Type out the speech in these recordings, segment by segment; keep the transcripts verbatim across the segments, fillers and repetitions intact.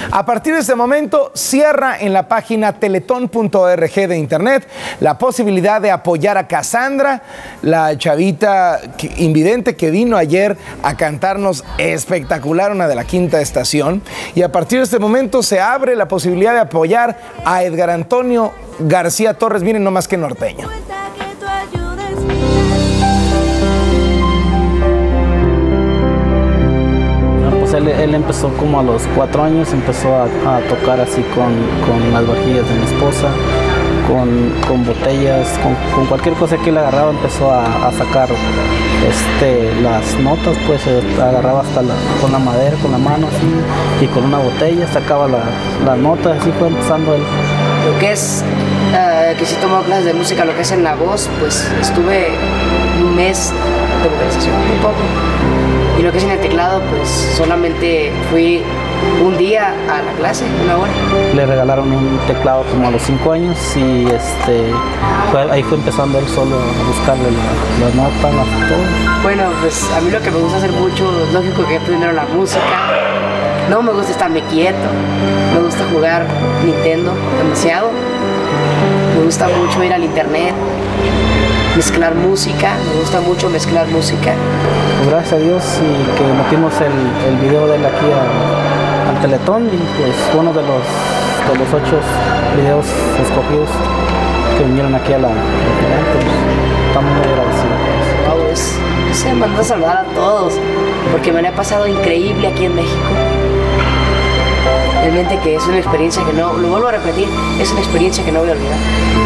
A partir de este momento, cierra en la página teletón punto org de internet la posibilidad de apoyar a Cassandra, la chavita que, invidente que vino ayer a cantarnos espectacular, una de la quinta estación. Y a partir de este momento se abre la posibilidad de apoyar a Edgar Antonio García Torres. Miren nomás que norteño. Él, él empezó como a los cuatro años, empezó a, a tocar así con, con las vajillas de mi esposa, con, con botellas, con, con cualquier cosa que él agarraba, empezó a, a sacar este, las notas, pues agarraba hasta la, con la madera, con la mano así, y con una botella sacaba las la notas, así fue empezando él. Lo que es, uh, que sí tomó clases de música, lo que es en la voz, pues estuve un mes de vocalización, un poco. Y lo que es en el teclado, pues solamente fui un día a la clase, una hora. Le regalaron un teclado como a los cinco años y este, fue, ahí fue empezando él solo a buscarle las la notas, la, todo. Bueno, pues a mí lo que me gusta hacer mucho, es lógico que primero la música. No me gusta estarme quieto, me gusta jugar Nintendo demasiado. Me gusta mucho ir al internet, mezclar música, me gusta mucho mezclar música. Gracias a Dios y que metimos el, el video de él aquí a, al Teletón y pues uno de los, de los ocho videos escogidos que vinieron aquí a la pues, estamos muy agradecidos. Wow, es, se manda a saludar a todos porque me lo he pasado increíble aquí en México. Realmente que es una experiencia que no, lo vuelvo a repetir, es una experiencia que no voy a olvidar.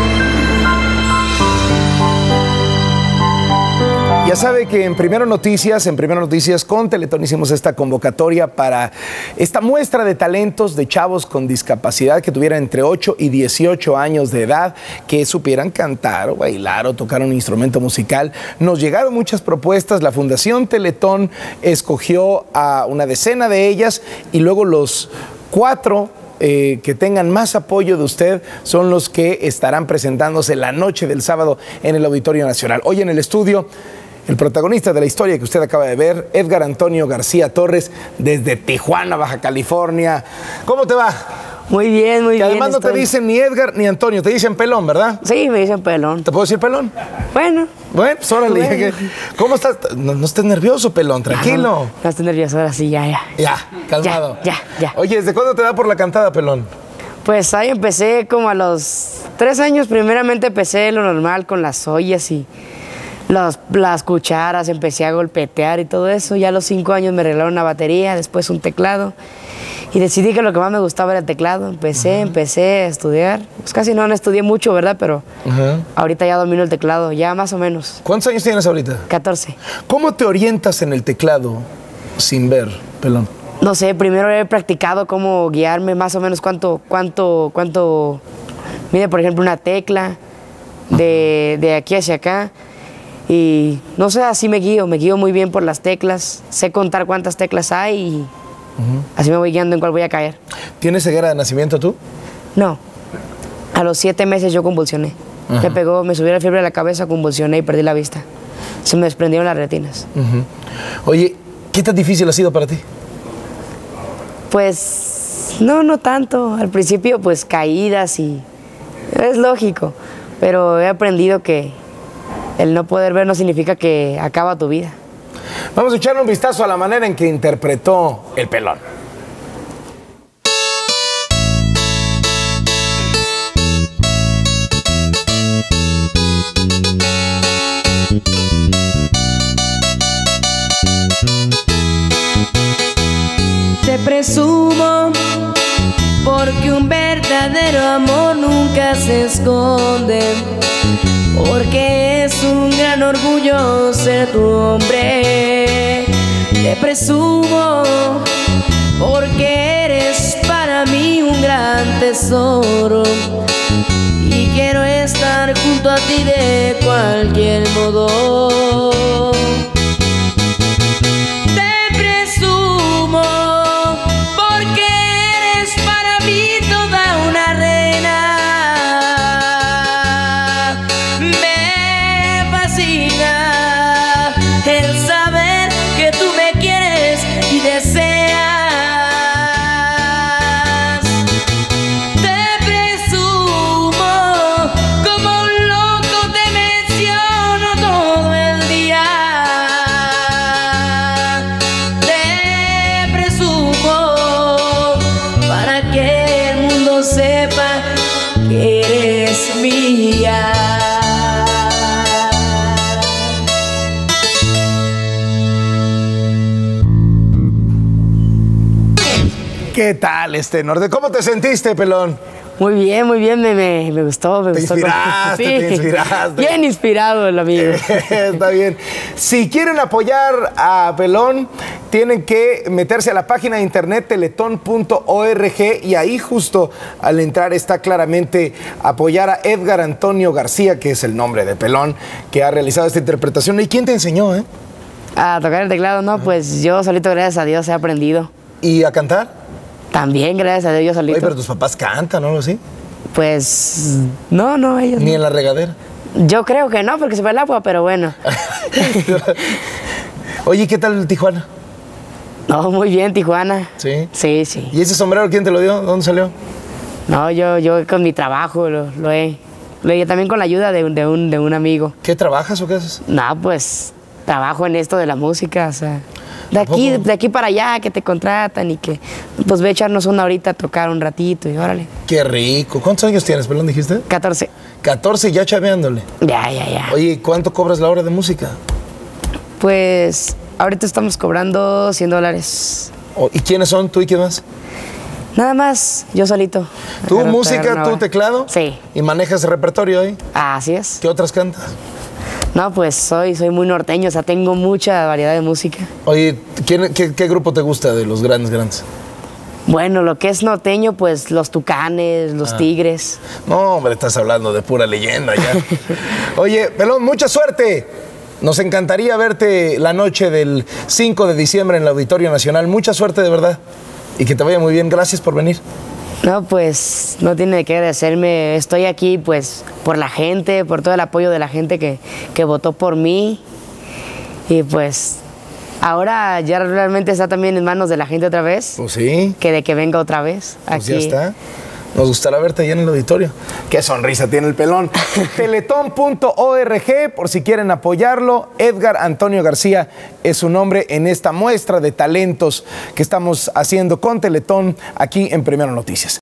Ya sabe que en Primero Noticias, en Primero Noticias con Teletón hicimos esta convocatoria para esta muestra de talentos de chavos con discapacidad que tuvieran entre ocho y dieciocho años de edad, que supieran cantar o bailar o tocar un instrumento musical. Nos llegaron muchas propuestas, la Fundación Teletón escogió a una decena de ellas y luego los cuatro Eh, que tengan más apoyo de usted son los que estarán presentándose la noche del sábado en el Auditorio Nacional. Hoy en el estudio, el protagonista de la historia que usted acaba de ver, Edgar Antonio García Torres, desde Tijuana, Baja California. ¿Cómo te va? Muy bien, muy que bien. Además no estoy... te dicen ni Edgar ni Antonio, te dicen Pelón, ¿verdad? Sí, me dicen Pelón. ¿Te puedo decir Pelón? Bueno. Bueno, pues órale. Bueno. ¿Cómo estás? No, no estés nervioso, Pelón, tranquilo. No, no estoy nervioso, ahora sí, ya, ya. Ya, calmado. Ya, ya, ya. Oye, ¿desde cuándo te da por la cantada, Pelón? Pues ahí empecé como a los tres años. Primeramente empecé lo normal con las ollas y los, las cucharas, empecé a golpetear y todo eso. Ya a los cinco años me regalaron una batería, después un teclado. Y decidí que lo que más me gustaba era el teclado. Empecé, uh-huh. empecé a estudiar. Pues casi no, no estudié mucho, ¿verdad? Pero uh-huh. ahorita ya domino el teclado, ya más o menos. ¿Cuántos años tienes ahorita? catorce. ¿Cómo te orientas en el teclado sin ver, Pelón? No sé, primero he practicado cómo guiarme, más o menos cuánto, cuánto, cuánto mide, por ejemplo, una tecla de, de aquí hacia acá. Y no sé, así me guío, me guío muy bien por las teclas. Sé contar cuántas teclas hay y uh-huh. así me voy guiando en cuál voy a caer. ¿Tienes ceguera de nacimiento tú? No. A los siete meses yo convulsioné. Uh-huh. Me pegó, me subió la fiebre a la cabeza, convulsioné y perdí la vista. Se me desprendieron las retinas. Uh-huh. Oye, ¿qué tan difícil ha sido para ti? Pues no, no tanto. Al principio pues caídas y es lógico, pero he aprendido que el no poder ver no significa que acaba tu vida. Vamos a echarle un vistazo a la manera en que interpretó el Pelón. Te presumo porque un verdadero amor nunca se esconde, porque es un gran orgullo ser tu hombre. Te presumo porque eres para mí un gran tesoro y quiero estar junto a ti de cualquier modo. tal este norte? ¿Cómo te sentiste, pelón? Muy bien, muy bien, me, me, me gustó, me te gustó. Inspiraste, Sí, te inspiraste. Bien inspirado el amigo. Está bien. Si quieren apoyar a Pelón, tienen que meterse a la página de internet teletón punto org y ahí justo al entrar está claramente apoyar a Edgar Antonio García, que es el nombre de Pelón, que ha realizado esta interpretación. ¿Y quién te enseñó, eh? A tocar el teclado, no, pues yo solito, gracias a Dios, he aprendido. ¿Y a cantar? También, gracias a Dios, yo solito. Oye, pero tus papás cantan, ¿no? ¿Algo así? Pues, no, no, ellos ¿Ni no. en la regadera? Yo creo que no, porque se ve el agua, pero bueno. Oye, ¿qué tal Tijuana? No, muy bien, Tijuana. ¿Sí? Sí, sí. ¿Y ese sombrero quién te lo dio? ¿Dónde salió? No, yo, yo con mi trabajo lo, lo he... Lo he también con la ayuda de, un- de, un, de un amigo. ¿Qué trabajas o qué haces? No, pues, trabajo en esto de la música, o sea... De aquí, poco? de aquí para allá, que te contratan y que... Pues ve a echarnos una horita a tocar un ratito y órale. Qué rico. ¿Cuántos años tienes, Pelón, dijiste? catorce. catorce ya chaveándole. Ya, ya, ya. Oye, ¿cuánto cobras la hora de música? Pues, ahorita estamos cobrando cien dólares. O- ¿Y quiénes son tú y quién más? Nada más, yo solito. ¿Tú Agarro- agarro música, una tú hora. teclado? Sí. ¿Y manejas repertorio ahí? Así es. ¿Qué otras cantas? No, pues soy, soy muy norteño, o sea, tengo mucha variedad de música. Oye, ¿quién- qué, qué grupo te gusta de los grandes, grandes? Bueno, lo que es norteño, pues los Tucanes, los Tigres. No, hombre, estás hablando de pura leyenda ya. Oye, Pelón, mucha suerte. Nos encantaría verte la noche del cinco de diciembre en el Auditorio Nacional. Mucha suerte, de verdad. Y que te vaya muy bien. Gracias por venir. No, pues no tiene que agradecerme. Estoy aquí, pues, por la gente, por todo el apoyo de la gente que, que votó por mí. Y pues, ahora ya realmente está también en manos de la gente otra vez. Pues sí, Que de que venga otra vez. pues Aquí. ya está. Nos gustará verte allá en el auditorio. Qué sonrisa tiene el pelón. teletón punto org, por si quieren apoyarlo. Edgar Antonio García es su nombre en esta muestra de talentos que estamos haciendo con Teletón aquí en Primero Noticias.